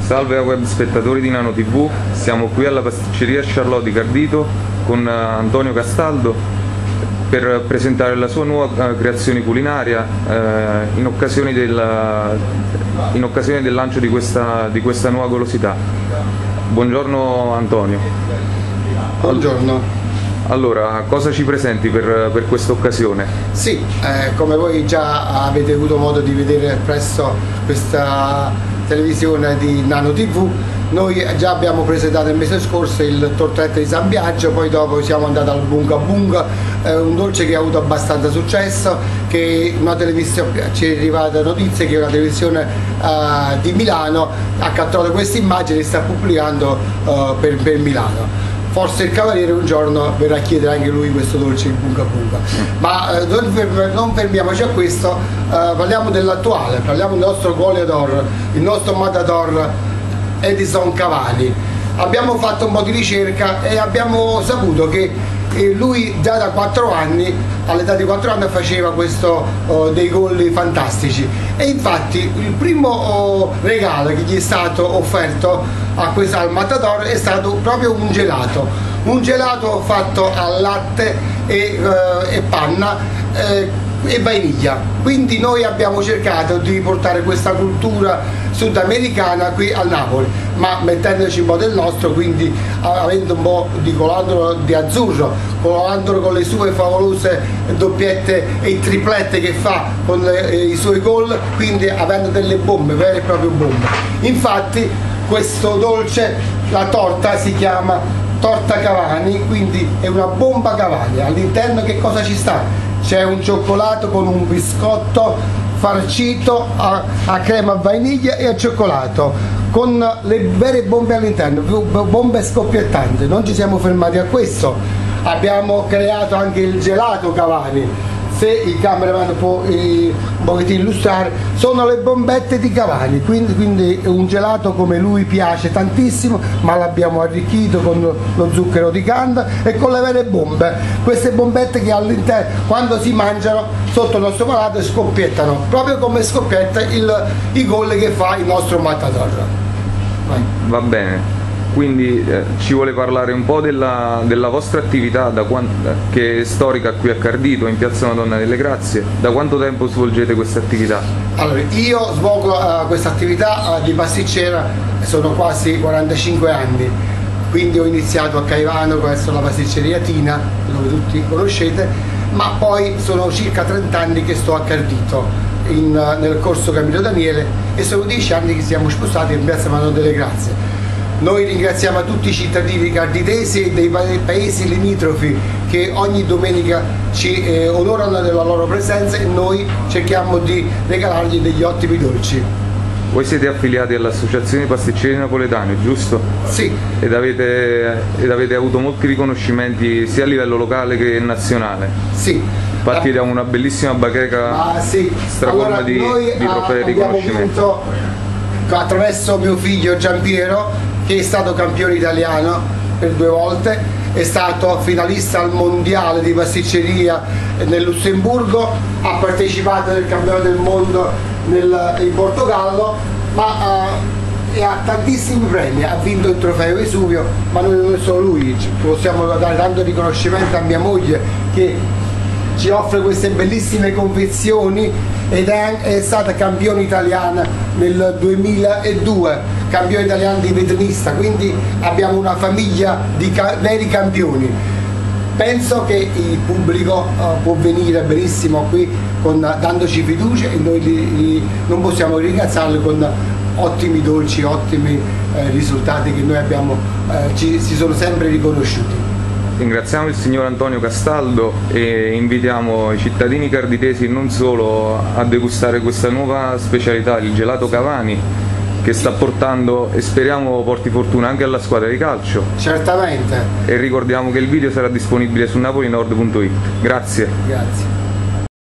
Salve a web spettatori di Nano TV, siamo qui alla pasticceria Charlotte di Cardito con Antonio Castaldo per presentare la sua nuova creazione culinaria in occasione del lancio di questa nuova golosità. Buongiorno Antonio. Buongiorno. Allora, cosa ci presenti per questa occasione? Sì, come voi già avete avuto modo di vedere presso questa televisione di Nano TV, noi già abbiamo presentato il mese scorso il tortetto di San Biagio, poi dopo siamo andati al Bunga Bunga, un dolce che ha avuto abbastanza successo, che una televisione, ci è arrivata notizia che una televisione di Milano ha catturato questa immagine e sta pubblicando per Milano. Forse il Cavaliere un giorno verrà a chiedere anche lui questo dolce in Bunga Bunga. Ma non fermiamoci a questo, parliamo dell'attuale, parliamo del nostro goleador, il nostro matador Edison Cavani. Abbiamo fatto un po' di ricerca e abbiamo saputo che lui già da 4 anni, all'età di 4 anni, faceva dei gol fantastici, e infatti il primo regalo che gli è stato offerto al matador è stato proprio un gelato fatto al latte e panna e vainiglia. Quindi noi abbiamo cercato di portare questa cultura sudamericana qui a Napoli, ma mettendoci un po' del nostro, quindi avendo un po' di colandolo di azzurro, colandolo con le sue favolose doppiette e triplette che fa con i suoi gol, quindi avendo delle bombe, vere e proprie bombe. Infatti questo dolce, la torta, si chiama torta Cavani, quindi è una bomba Cavani. All'interno che cosa ci sta? C'è un cioccolato con un biscotto farcito a crema a vaniglia e a cioccolato, con le vere bombe all'interno, bombe scoppiettanti. Non ci siamo fermati a questo, abbiamo creato anche il gelato Cavani. Se il cameraman può un pochettino illustrare, sono le bombette di Cavani, quindi è un gelato come lui piace tantissimo, ma l'abbiamo arricchito con lo zucchero di canna e con le vere bombe, queste bombette che all'interno, quando si mangiano sotto il nostro palato, scoppiettano, proprio come scoppietta i gol che fa il nostro matador. Va bene. Quindi ci vuole parlare un po' della vostra attività, che è storica qui a Cardito, in Piazza Madonna delle Grazie. Da quanto tempo svolgete questa attività? Allora, io svolgo questa attività di pasticcera, sono quasi 45 anni, quindi ho iniziato a Caivano presso la pasticceria Tina, dove tutti conoscete, ma poi sono circa 30 anni che sto a Cardito, nel corso Camillo Daniele, e sono 10 anni che siamo spostati in Piazza Madonna delle Grazie. Noi ringraziamo tutti i cittadini carditesi e dei paesi limitrofi che ogni domenica ci onorano della loro presenza, e noi cerchiamo di regalargli degli ottimi dolci. Voi siete affiliati all'Associazione Pasticceri Napoletani, giusto? Sì. Ed avete avuto molti riconoscimenti sia a livello locale che nazionale. Sì. Infatti da una bellissima bacheca stracolma di trofei e riconoscimenti. Abbiamo vinto attraverso mio figlio Giampiero, che è stato campione italiano per 2 volte, è stato finalista al mondiale di pasticceria nel Lussemburgo, ha partecipato al campionato del mondo in Portogallo, ma ha tantissimi premi, ha vinto il trofeo Vesuvio, ma non è solo lui, possiamo dare tanto riconoscimento a mia moglie che ci offre queste bellissime confezioni, ed è stata campione italiana nel 2002, campione italiana di vetrinista, quindi abbiamo una famiglia di veri campioni. Penso che il pubblico può venire benissimo qui dandoci fiducia, e noi non possiamo ringraziarli con ottimi dolci, ottimi risultati che noi abbiamo, si sono sempre riconosciuti. Ringraziamo il signor Antonio Castaldo e invitiamo i cittadini carditesi non solo a degustare questa nuova specialità, il gelato Cavani, che sta portando, e speriamo porti fortuna anche alla squadra di calcio. Certamente. E ricordiamo che il video sarà disponibile su napolinord.it. Grazie. Grazie.